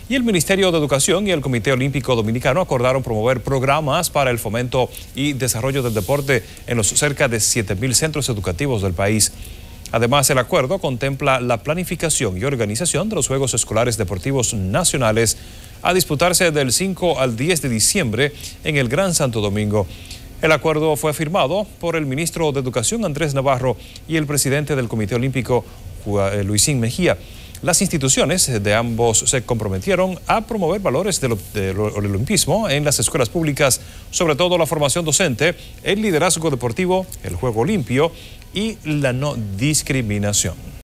Y el Ministerio de Educación y el Comité Olímpico Dominicano acordaron promover programas para el fomento y desarrollo del deporte en los cerca de 7.000 centros educativos del país. Además, el acuerdo contempla la planificación y organización de los Juegos Escolares Deportivos Nacionales a disputarse del 5 al 10 de diciembre en el Gran Santo Domingo. El acuerdo fue firmado por el ministro de Educación, Andrés Navarro, y el presidente del Comité Olímpico, Luisín Mejía. Las instituciones de ambos se comprometieron a promover valores del olimpismo en las escuelas públicas, sobre todo la formación docente, el liderazgo deportivo, el juego limpio y la no discriminación.